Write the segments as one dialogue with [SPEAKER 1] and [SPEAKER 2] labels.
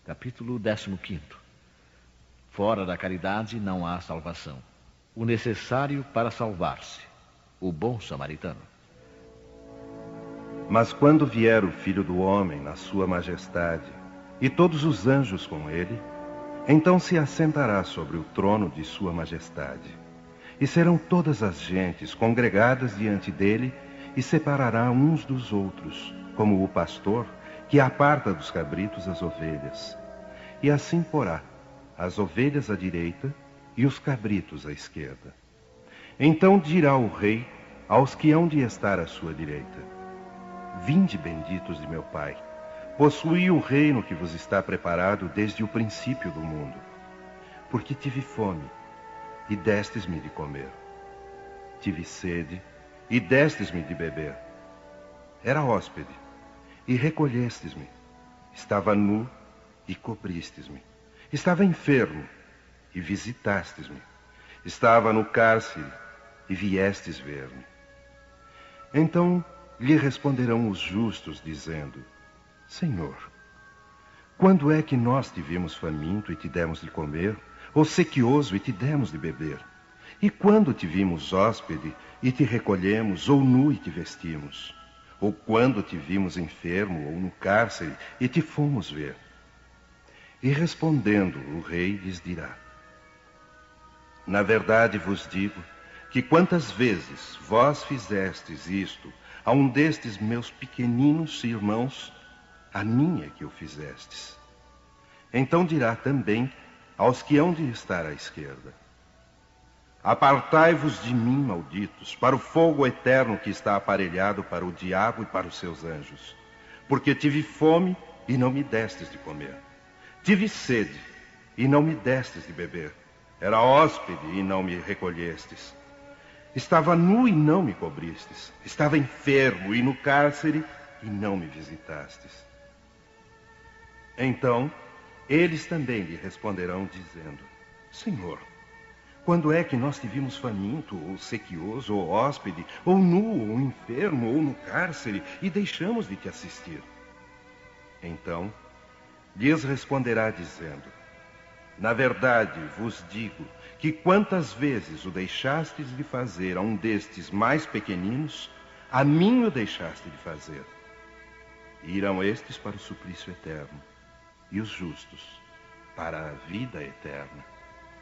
[SPEAKER 1] Capítulo 15. Fora da caridade não há salvação. O necessário para salvar-se. O bom samaritano.
[SPEAKER 2] Mas quando vier o Filho do Homem na sua majestade, e todos os anjos com ele, então se assentará sobre o trono de sua majestade. E serão todas as gentes congregadas diante dele, e separará uns dos outros, como o pastor que aparta dos cabritos as ovelhas. E assim porá as ovelhas à direita e os cabritos à esquerda. Então dirá o rei aos que hão de estar à sua direita: Vinde, benditos de meu Pai, possuí o reino que vos está preparado desde o princípio do mundo. Porque tive fome, e destes-me de comer. Tive sede, e destes-me de beber. Era hóspede, e recolhestes-me. Estava nu, e cobristes-me. Estava enfermo, e visitastes-me. Estava no cárcere, e viestes ver-me. Então lhe responderão os justos, dizendo: Senhor, quando é que nós te vimos faminto e te demos de comer, ou sequioso e te demos de beber? E quando te vimos hóspede e te recolhemos, ou nu e te vestimos? Ou quando te vimos enfermo ou no cárcere e te fomos ver? E respondendo, o rei lhes dirá: Na verdade vos digo que quantas vezes vós fizestes isto a um destes meus pequeninos irmãos, a mim é que o fizestes. Então dirá também aos que hão de estar à esquerda: Apartai-vos de mim, malditos, para o fogo eterno que está aparelhado para o diabo e para os seus anjos. Porque tive fome e não me destes de comer. Tive sede e não me destes de beber. Era hóspede e não me recolhestes. Estava nu e não me cobristes. Estava enfermo e no cárcere e não me visitastes. Então eles também lhe responderão, dizendo: Senhor, quando é que nós te vimos faminto, ou sequioso, ou hóspede, ou nu, ou enfermo, ou no cárcere, e deixamos de te assistir? Então lhes responderá, dizendo: Na verdade vos digo que quantas vezes o deixastes de fazer a um destes mais pequeninos, a mim o deixaste de fazer. E irão estes para o suplício eterno, e os justos para a vida eterna.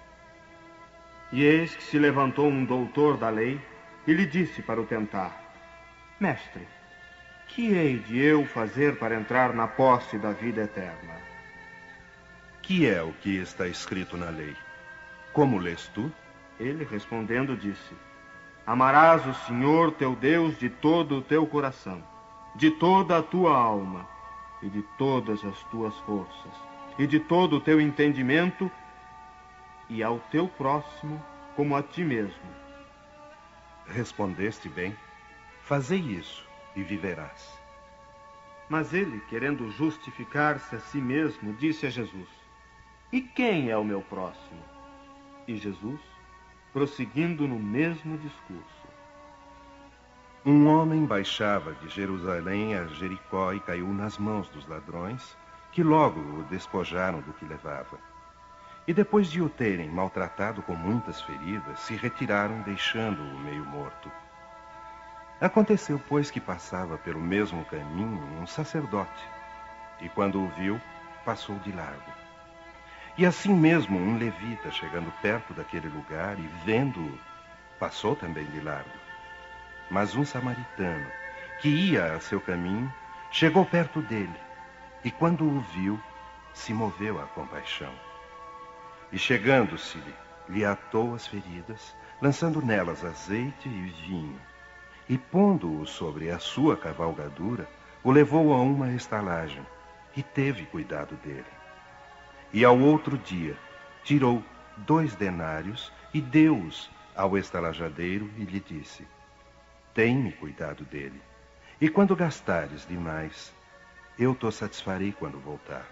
[SPEAKER 3] E eis que se levantou um doutor da lei e lhe disse para o tentar: Mestre, que hei de eu fazer para entrar na posse da vida eterna?
[SPEAKER 2] Que é o que está escrito na lei? Como lês tu?
[SPEAKER 3] Ele respondendo disse: Amarás o Senhor teu Deus de todo o teu coração, de toda a tua alma, e de todas as tuas forças, e de todo o teu entendimento, e ao teu próximo como a ti mesmo.
[SPEAKER 2] Respondeste bem. Fazei isso e viverás.
[SPEAKER 3] Mas ele, querendo justificar-se a si mesmo, disse a Jesus: E quem é o meu próximo? E Jesus, prosseguindo no mesmo discurso:
[SPEAKER 2] Um homem baixava de Jerusalém a Jericó e caiu nas mãos dos ladrões, que logo o despojaram do que levava. E depois de o terem maltratado com muitas feridas, se retiraram, deixando-o meio morto. Aconteceu, pois, que passava pelo mesmo caminho um sacerdote, e quando o viu, passou de largo. E assim mesmo um levita, chegando perto daquele lugar e vendo-o, passou também de largo. Mas um samaritano, que ia a seu caminho, chegou perto dele, e quando o viu, se moveu à compaixão. E chegando-se-lhe, lhe atou as feridas, lançando nelas azeite e vinho, e pondo-o sobre a sua cavalgadura, o levou a uma estalagem, e teve cuidado dele. E ao outro dia, tirou 2 denários e deu-os ao estalajadeiro e lhe disse: Tem-me cuidado dele, e quando gastares demais, eu te satisfarei quando voltar.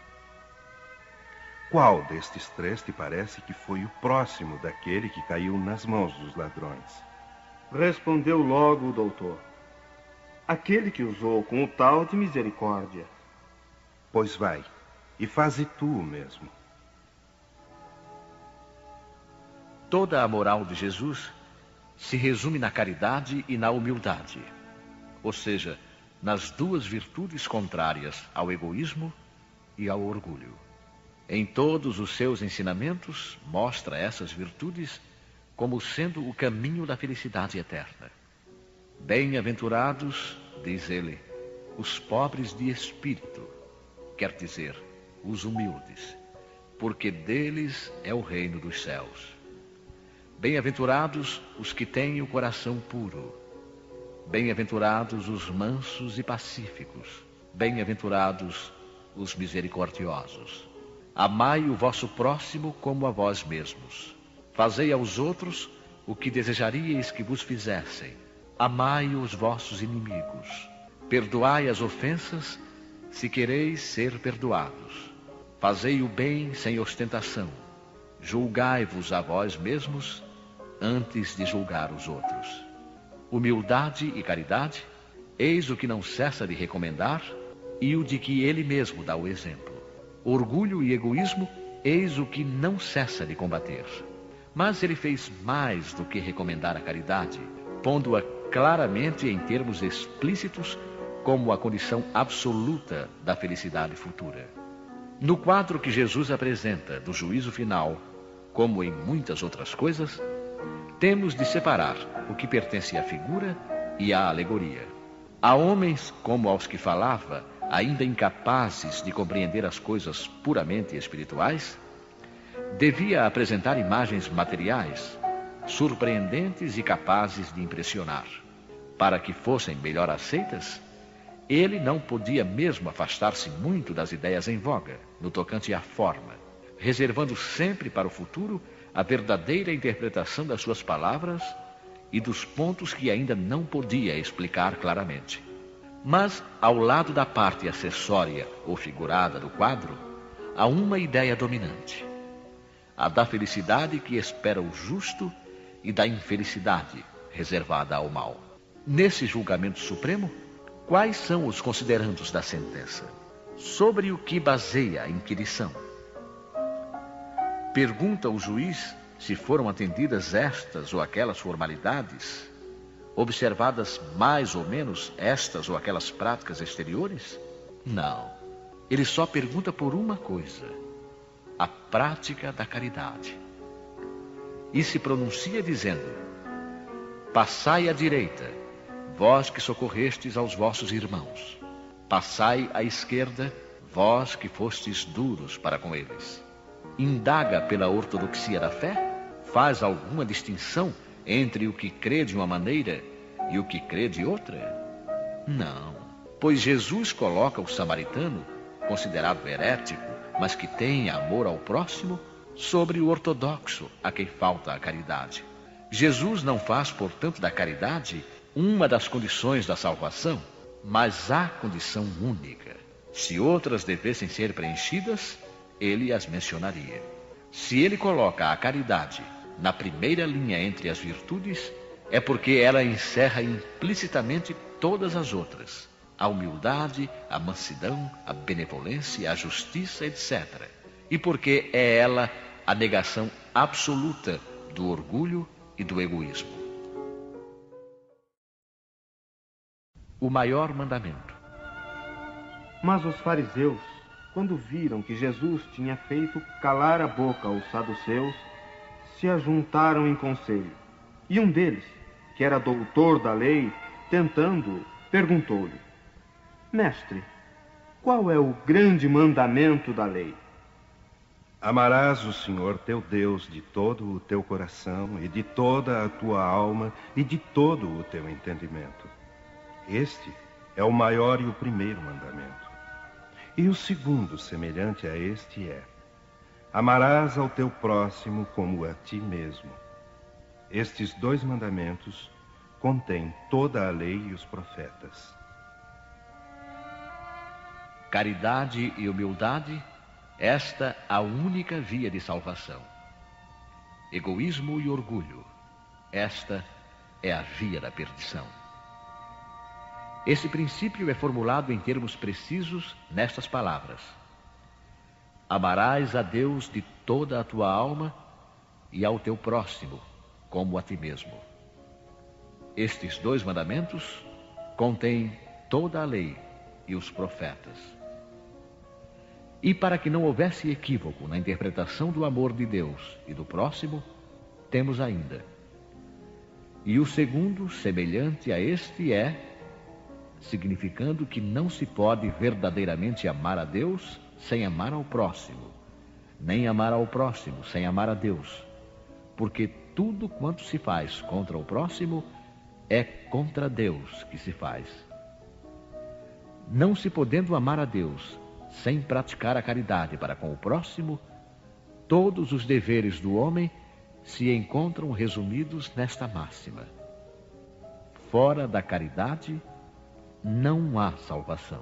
[SPEAKER 2] Qual destes 3 te parece que foi o próximo daquele que caiu nas mãos dos ladrões?
[SPEAKER 3] Respondeu logo o doutor: Aquele que usou com o tal de misericórdia.
[SPEAKER 2] Pois vai, e faze tu o mesmo.
[SPEAKER 1] Toda a moral de Jesus se resume na caridade e na humildade, ou seja, nas duas virtudes contrárias ao egoísmo e ao orgulho. Em todos os seus ensinamentos, mostra essas virtudes como sendo o caminho da felicidade eterna. Bem-aventurados, diz ele, os pobres de espírito, quer dizer, os humildes, porque deles é o reino dos céus. Bem-aventurados os que têm o coração puro. Bem-aventurados os mansos e pacíficos. Bem-aventurados os misericordiosos. Amai o vosso próximo como a vós mesmos. Fazei aos outros o que desejaríeis que vos fizessem. Amai os vossos inimigos. Perdoai as ofensas, se quereis ser perdoados. Fazei o bem sem ostentação. Julgai-vos a vós mesmos antes de julgar os outros. Humildade e caridade, eis o que não cessa de recomendar e o de que ele mesmo dá o exemplo. Orgulho e egoísmo, eis o que não cessa de combater. Mas ele fez mais do que recomendar a caridade, pondo-a claramente em termos explícitos como a condição absoluta da felicidade futura. No quadro que Jesus apresenta do juízo final, como em muitas outras coisas, temos de separar o que pertence à figura e à alegoria. Há homens, como aos que falava, ainda incapazes de compreender as coisas puramente espirituais, devia apresentar imagens materiais, surpreendentes e capazes de impressionar. Para que fossem melhor aceitas, ele não podia mesmo afastar-se muito das ideias em voga, no tocante à forma, reservando sempre para o futuro a verdadeira interpretação das suas palavras e dos pontos que ainda não podia explicar claramente. Mas, ao lado da parte acessória ou figurada do quadro, há uma ideia dominante: a da felicidade que espera o justo e da infelicidade reservada ao mal. Nesse julgamento supremo, quais são os considerandos da sentença? Sobre o que baseia a inquirição? Pergunta o juiz se foram atendidas estas ou aquelas formalidades, observadas mais ou menos estas ou aquelas práticas exteriores? Não. Ele só pergunta por uma coisa: a prática da caridade. E se pronuncia dizendo: passai à direita, vós que socorrestes aos vossos irmãos. Passai à esquerda, vós que fostes duros para com eles. Indaga pela ortodoxia da fé? Faz alguma distinção entre o que crê de uma maneira e o que crê de outra? Não, pois Jesus coloca o samaritano, considerado herético, mas que tem amor ao próximo, sobre o ortodoxo, a quem falta a caridade. Jesus não faz, portanto, da caridade uma das condições da salvação, mas a condição única. Se outras devessem ser preenchidas, ele as mencionaria. Se ele coloca a caridade na primeira linha entre as virtudes, é porque ela encerra implicitamente todas as outras: a humildade, a mansidão, a benevolência, a justiça, etc. E porque é ela a negação absoluta do orgulho e do egoísmo. O maior mandamento.
[SPEAKER 3] Mas os fariseus, quando viram que Jesus tinha feito calar a boca aos saduceus, se ajuntaram em conselho. E um deles, que era doutor da lei, tentando-o, perguntou-lhe: Mestre, qual é o grande mandamento da lei?
[SPEAKER 2] Amarás o Senhor teu Deus de todo o teu coração e de toda a tua alma e de todo o teu entendimento. Este é o maior e o primeiro mandamento. E o segundo, semelhante a este, é: amarás ao teu próximo como a ti mesmo. Estes dois mandamentos contêm toda a lei e os profetas.
[SPEAKER 1] Caridade e humildade, esta a única via de salvação. Egoísmo e orgulho, esta é a via da perdição. Esse princípio é formulado em termos precisos nestas palavras: Amarás a Deus de toda a tua alma e ao teu próximo como a ti mesmo. Estes 2 mandamentos contêm toda a lei e os profetas. E para que não houvesse equívoco na interpretação do amor de Deus e do próximo, temos ainda: e o segundo, semelhante a este, significando que não se pode verdadeiramente amar a Deus sem amar ao próximo, nem amar ao próximo sem amar a Deus, porque tudo quanto se faz contra o próximo é contra Deus que se faz. Não se podendo amar a Deus sem praticar a caridade para com o próximo, todos os deveres do homem se encontram resumidos nesta máxima: fora da caridade não há salvação.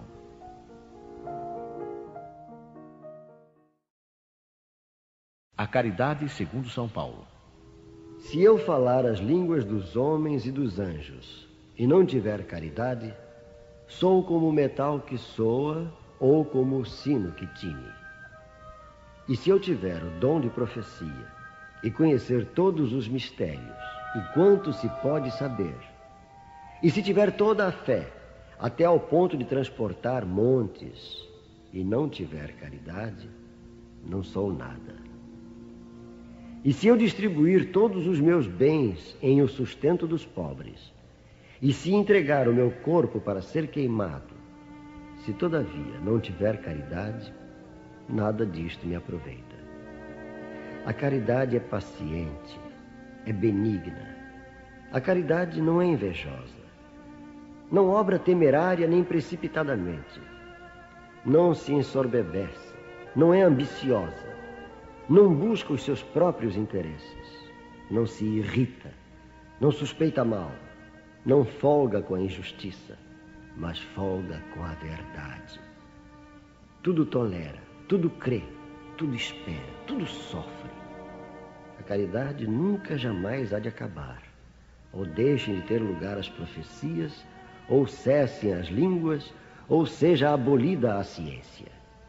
[SPEAKER 1] A caridade segundo São Paulo.
[SPEAKER 4] Se eu falar as línguas dos homens e dos anjos e não tiver caridade, sou como o metal que soa ou como o sino que tine. E se eu tiver o dom de profecia e conhecer todos os mistérios e quanto se pode saber, e se tiver toda a fé, até ao ponto de transportar montes, e não tiver caridade, não sou nada. E se eu distribuir todos os meus bens em o sustento dos pobres, e se entregar o meu corpo para ser queimado, se todavia não tiver caridade, nada disto me aproveita. A caridade é paciente, é benigna. A caridade não é invejosa. Não obra temerária nem precipitadamente. Não se ensoberbece, não é ambiciosa. Não busca os seus próprios interesses, não se irrita, não suspeita mal, não folga com a injustiça, mas folga com a verdade. Tudo tolera, tudo crê, tudo espera, tudo sofre. A caridade nunca jamais há de acabar, ou deixem de ter lugar as profecias, ou cessem as línguas, ou seja abolida a ciência.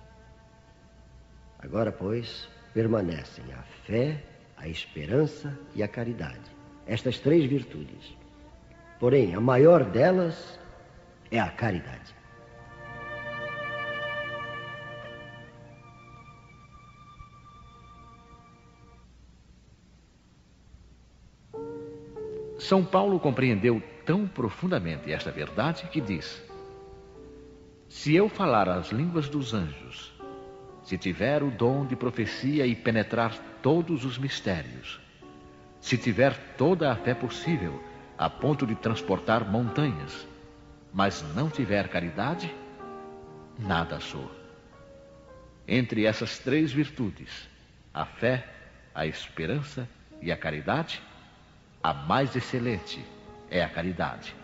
[SPEAKER 4] Agora, pois, permanecem a fé, a esperança e a caridade. Estas 3 virtudes. Porém, a maior delas é a caridade.
[SPEAKER 1] São Paulo compreendeu tão profundamente esta verdade que diz: se eu falar as línguas dos anjos, se tiver o dom de profecia e penetrar todos os mistérios, se tiver toda a fé possível, a ponto de transportar montanhas, mas não tiver caridade, nada sou. Entre essas 3 virtudes, a fé, a esperança e a caridade, a mais excelente é a caridade.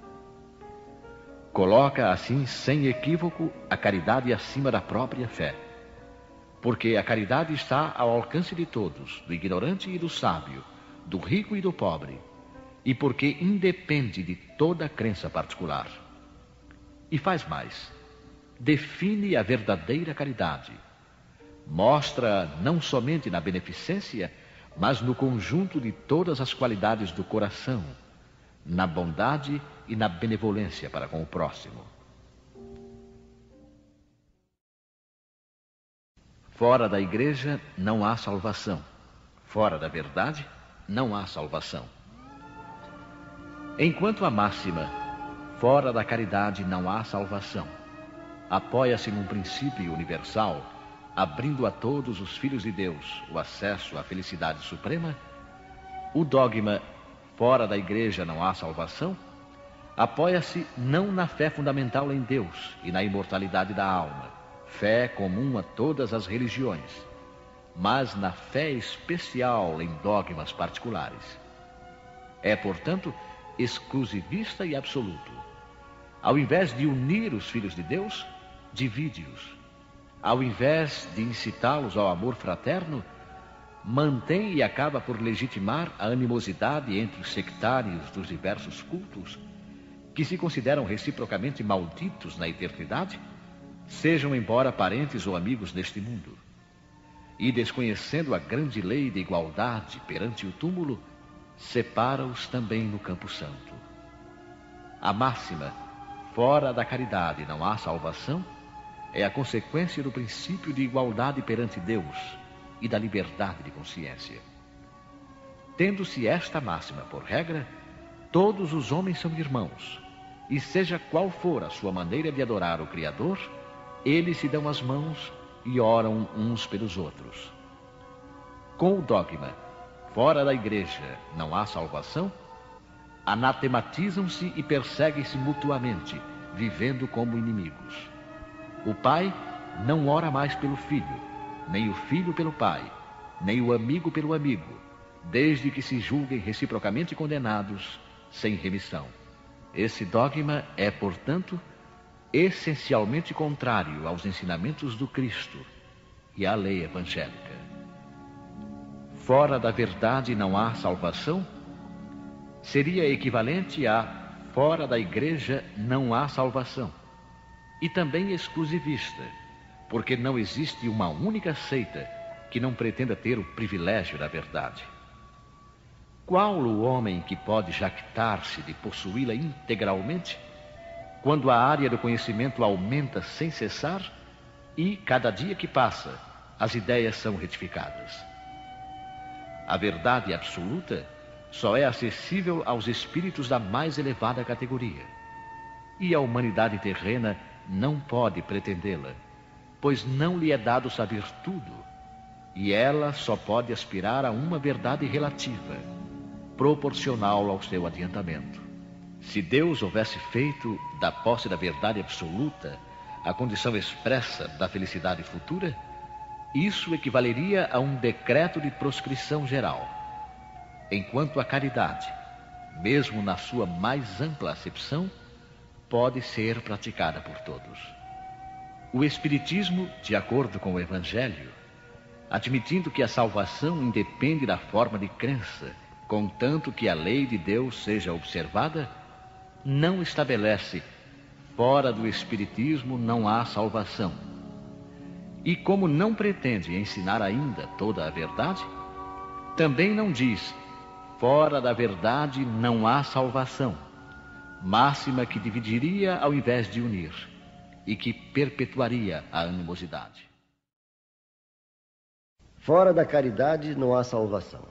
[SPEAKER 1] Coloca assim, sem equívoco, a caridade acima da própria fé. Porque a caridade está ao alcance de todos, do ignorante e do sábio, do rico e do pobre, e porque independe de toda crença particular. E faz mais, define a verdadeira caridade. Mostra não somente na beneficência, mas no conjunto de todas as qualidades do coração, na bondade e na benevolência para com o próximo. Fora da igreja não há salvação. Fora da verdade não há salvação. Enquanto a máxima, fora da caridade não há salvação, apoia-se num princípio universal, abrindo a todos os filhos de Deus o acesso à felicidade suprema, o dogma fora da igreja não há salvação apoia-se não na fé fundamental em Deus e na imortalidade da alma, fé comum a todas as religiões, mas na fé especial em dogmas particulares. É, portanto, exclusivista e absoluto. Ao invés de unir os filhos de Deus, divide-os. Ao invés de incitá-los ao amor fraterno, mantém e acaba por legitimar a animosidade entre os sectários dos diversos cultos, que se consideram reciprocamente malditos na eternidade, sejam embora parentes ou amigos neste mundo. e, desconhecendo a grande lei de igualdade perante o túmulo, separa-os também no campo santo. A máxima, fora da caridade não há salvação, é a consequência do princípio de igualdade perante Deus e da liberdade de consciência. Tendo-se esta máxima por regra, todos os homens são irmãos, e seja qual for a sua maneira de adorar o Criador, eles se dão as mãos e oram uns pelos outros. Com o dogma, fora da igreja não há salvação, anatematizam-se e perseguem-se mutuamente, vivendo como inimigos. O pai não ora mais pelo filho, nem o filho pelo pai, nem o amigo pelo amigo, desde que se julguem reciprocamente condenados, sem remissão. Esse dogma é, portanto, essencialmente contrário aos ensinamentos do Cristo e à lei evangélica. Fora da verdade não há salvação seria equivalente a fora da igreja não há salvação, e também exclusivista, porque não existe uma única seita que não pretenda ter o privilégio da verdade. Qual o homem que pode jactar-se de possuí-la integralmente, quando a área do conhecimento aumenta sem cessar e, cada dia que passa, as ideias são retificadas? A verdade absoluta só é acessível aos espíritos da mais elevada categoria, e a humanidade terrena não pode pretendê-la, pois não lhe é dado saber tudo, e ela só pode aspirar a uma verdade relativa, proporcional ao seu adiantamento. Se Deus houvesse feito da posse da verdade absoluta a condição expressa da felicidade futura, isso equivaleria a um decreto de proscrição geral, enquanto a caridade, mesmo na sua mais ampla acepção, pode ser praticada por todos. O Espiritismo, de acordo com o Evangelho, admitindo que a salvação independe da forma de crença, contanto que a lei de Deus seja observada, não estabelece fora do Espiritismo não há salvação. E como não pretende ensinar ainda toda a verdade, também não diz fora da verdade não há salvação, máxima que dividiria ao invés de unir, e que perpetuaria a animosidade.
[SPEAKER 4] Fora da caridade não há salvação.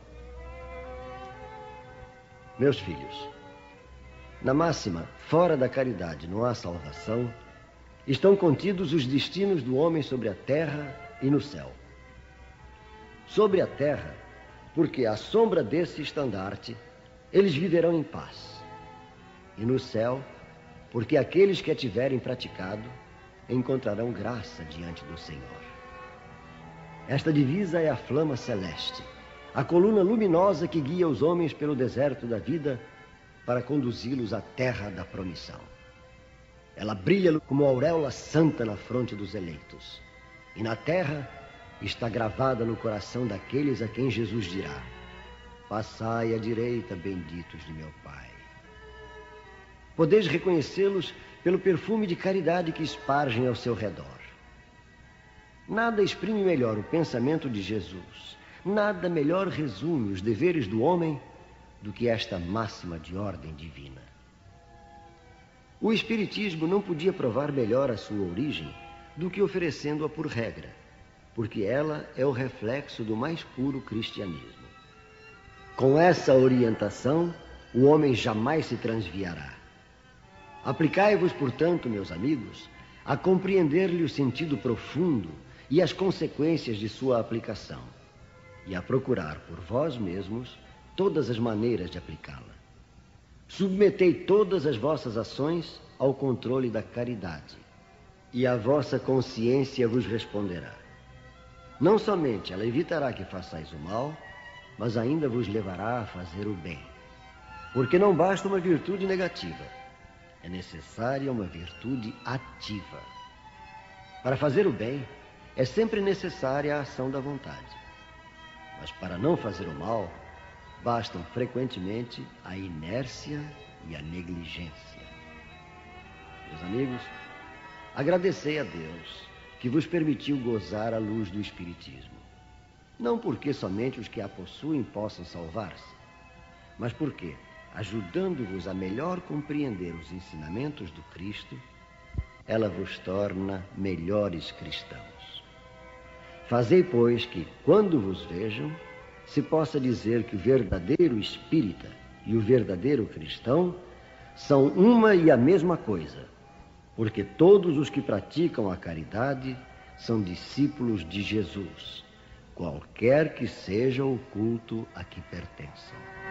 [SPEAKER 4] Meus filhos, na máxima, fora da caridade não há salvação, estão contidos os destinos do homem sobre a terra e no céu. Sobre a terra, porque à sombra desse estandarte, eles viverão em paz. E no céu, porque aqueles que a tiverem praticado, encontrarão graça diante do Senhor. Esta divisa é a flama celeste, a coluna luminosa que guia os homens pelo deserto da vida para conduzi-los à terra da promissão. Ela brilha como auréola santa na fronte dos eleitos. E na terra está gravada no coração daqueles a quem Jesus dirá: passai à direita, benditos de meu Pai. Podeis reconhecê-los pelo perfume de caridade que espargem ao seu redor. Nada exprime melhor o pensamento de Jesus, nada melhor resume os deveres do homem do que esta máxima de ordem divina. O Espiritismo não podia provar melhor a sua origem do que oferecendo-a por regra, porque ela é o reflexo do mais puro cristianismo. Com essa orientação, o homem jamais se transviará. Aplicai-vos, portanto, meus amigos, a compreender-lhe o sentido profundo e as consequências de sua aplicação, e a procurar por vós mesmos todas as maneiras de aplicá-la. Submetei todas as vossas ações ao controle da caridade, e a vossa consciência vos responderá. Não somente ela evitará que façais o mal, mas ainda vos levará a fazer o bem. Porque não basta uma virtude negativa, é necessária uma virtude ativa. Para fazer o bem, é sempre necessária a ação da vontade. Mas para não fazer o mal, bastam frequentemente a inércia e a negligência. Meus amigos, agradecei a Deus que vos permitiu gozar a luz do Espiritismo. não porque somente os que a possuem possam salvar-se, mas porque, ajudando-vos a melhor compreender os ensinamentos do Cristo, ela vos torna melhores cristãos. Fazei, pois, que, quando vos vejam, se possa dizer que o verdadeiro espírita e o verdadeiro cristão são uma e a mesma coisa, porque todos os que praticam a caridade são discípulos de Jesus, qualquer que seja o culto a que pertençam.